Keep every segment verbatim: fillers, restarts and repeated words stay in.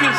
motherfuckers.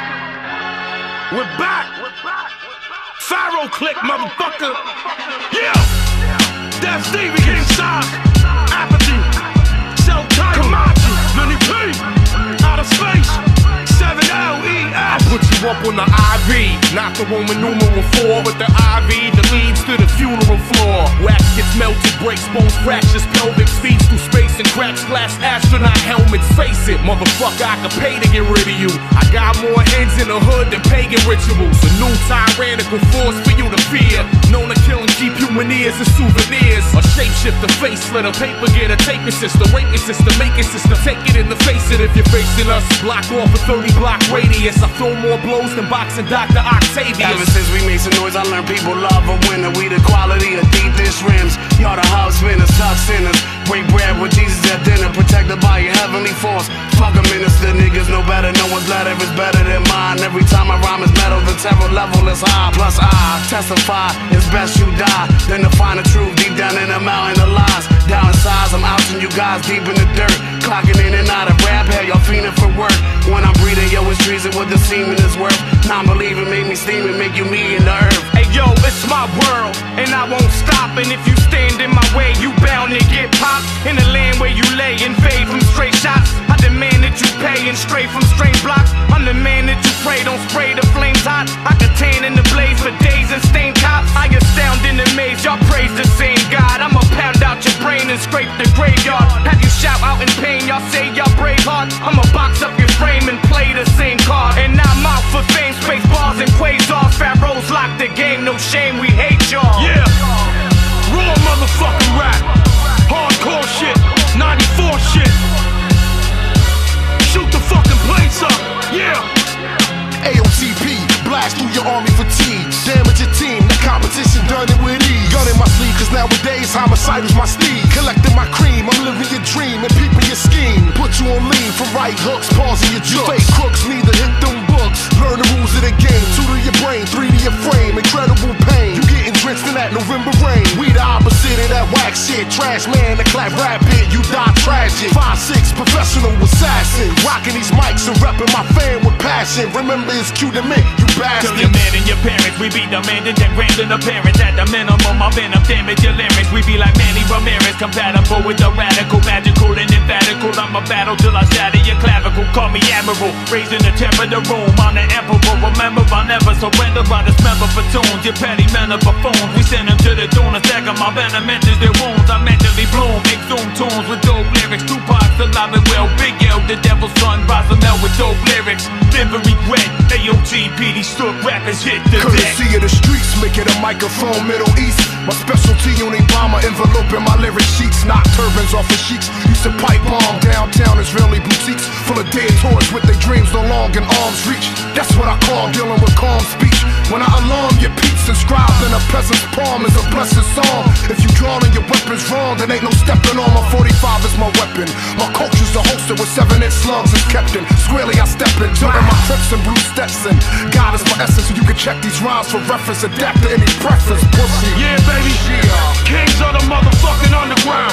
We're back. Pharaoh click, motherfucker. Yeah. Death Stevie, King Size, Apathy, Cell Tight, Kamachi, Lenny P, Outer Space, seven L E S. I put you up on the I V, not the Roman numeral four with the I V that leads to the funeral floor. Wax gets melted, breaks bones, fractures, pelvic feeds through space and cracks glass astronaut helmets. Face it, motherfucker, I could pay to get rid of you. I got more heads in the hood than pagan rituals. A new tyrannical force for you to fear, known to kill and keep human ears as souvenirs. A shapeshifter, facelift, a paper getter, taping system, raping system, making system. Take it in the face it if you're facing us. Block off a thirty block radius. I throw more blows than boxing Doctor Octavius. Ever since we made some noise, I learned people love a winner. We the quality of deep dish rims. Y'all the hub spinners, tuck sinners. Break bread with Jesus at dinner, protected by your heavenly force. Fuck a minister, niggas know better. No one's letter is better than mine. Every time I rhyme is metal, the terror level is high. Plus I testify, it's best you die than to find the truth deep down in the mountain of lies. Down in size, I'm outing you guys deep in the dirt. Clocking in and out of rap, hell, y'all fiending for work. When I'm breathing, yo, it's treason what the semen is worth. Non-believing make me steam and make you me in the earth. Hey yo, it's my world, and I won't stop. And if you stand in my way, you bound to get popped. In the land where you lay and fade from straight shots, I demand that you pay and stray from strange blocks. I'm the man that you pray, don't spray the flames hot. I can tan in the blaze for days and stain cops. I astound in the maze, y'all praise the same God. I'ma pound out your brain and scrape the graveyard. Have you shout out in pain, y'all say y'all brave heart. I'ma box up your frame and play the same card. And I'm out for fame, space bars and quasars. Pharaohs lock the game, no shame, we hate y'all. Yeah, raw motherfucking rap, hardcore shit, ninety-four shit. Shoot the fucking place up, yeah. A O T P, blast through your army fatigue. Damage your team, the competition done it with ease. Gun in my sleeve, cause nowadays homicide is my steed. Collecting my cream, I'm living your dream and peeping your scheme. Put you on lean from right hooks, pausing your jokes. Fake crooks need to hit them books. Learn the rules of the game, two to your brain, three to your frame. Incredible pain, you getting drenched in that November rain. We the opposite of that whack shit. Trash man, the clap rap hit, you die tragic. Five six professional assassin, rocking these mics and repping my fan with passion. Remember it's cute to me, you bastard. Kill your man and your parents, we be demanding and grand in appearance. At the minimum, my venom damage your lyrics. We be like Manny Ramirez, compatible with the radical, magical and emphatical. I'ma battle till I shatter your clavicle. Call me Admiral, raising the temp of the room. I'm the emperor, remember I never surrender by the smell of platoons. Your petty men are buffoons, we send them to the dune. A stack of my venom enters their wounds. I mentally bloom, exhume tunes with dope lyrics. Tupac's alive and well, Big L, the devil's son, Rosamel with dope lyrics. Never regret, A O T P, these stood rappers hit the deck. Courtesy of the streets, make it a microphone, Middle East. My specialty on Obama, envelope in my lyric sheets. Knock turbans off of sheiks. Used to pipe bomb downtown Israeli boutiques full of dead toys with their dreams no longer in arm's reach. That's what I call dealing with calm speech. When I alarm your peeps, inscribed in a peasant's palm is a blessed song. If you drawing your weapons wrong, then ain't no stepping on. My forty-five is my weapon. My culture's the holster with seven inch slugs is kept in. Squarely I step in, jumping my trips and blue Stetson. God is my essence, so you can check these rhymes for reference. Adapt to any preference, pussy. Yeah, baby. Yeah. Kings of the motherfucking underground.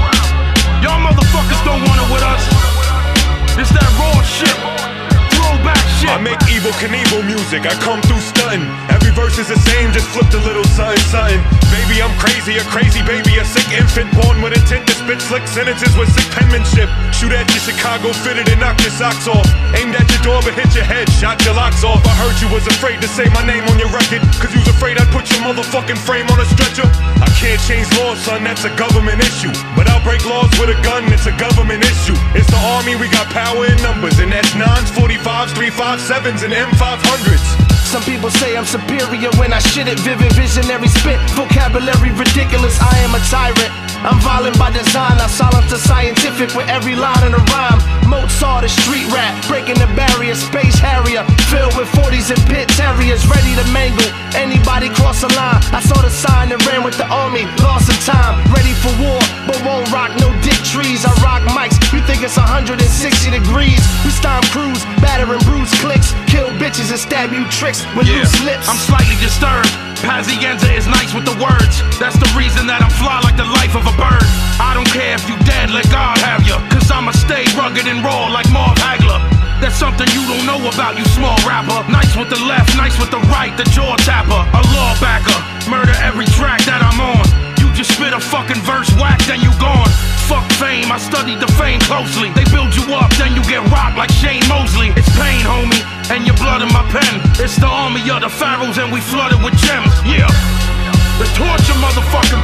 Y'all motherfuckers don't want it with us. It's that raw shit. Throwback shit. I make Evel Knievel music, I come through stunting. Every verse is the same, just flipped a little something, something. Baby, I'm crazy, a crazy baby, a sick infant born with intent to spit slick sentences with sick penmanship. Shoot at your Chicago fitted and knock your socks off. Aimed at your door but hit your head, shot your locks off. I heard you was afraid to say my name on your record, cause you was afraid I'd put your motherfucking frame on a stretcher. I can't change laws, son, that's a government issue. But I'll break laws with a gun, it's a government issue. It's the army, we got power in numbers, and that's nines, forty-fives, three fifty-sevens, and M five hundreds. Some people say I'm superior when I shit it. Vivid visionary spit, vocabulary ridiculous. I am a tyrant, I'm violent by design. I silence the scientific with every line in a rhyme. Mozart is street rap, breaking the barrier. Space Harrier, filled with forties and pit terriers, ready to mangle anybody cross the line. I saw the sign and ran with the army, lost some time. Ready for war, but won't rock no dick trees. I rock mics, you think it's one hundred sixty degrees. We storm crews, batter and bruise clicks, kill bitches and stab you tricks with Yeah. loose lips. I'm slightly disturbed. Pazienza is nice with the words. That's the reason that I'm fly like the life of a bird. I don't care if you dead, let God have ya. Cause I'ma stay rugged and raw like Marv Hagler. That's something you don't know about, you small rapper. Nice with the left, nice with the right, the jaw tapper. A law backer, murder every track that I'm on. You just spit a fucking verse whack, then you gone. Fuck fame, I studied the fame closely. They build you up, then you get rocked like Shane Mosley. It's pain, homie, and your blood in my pen. It's the army of the pharaohs and we flooded with gems, yeah. The torture motherfucking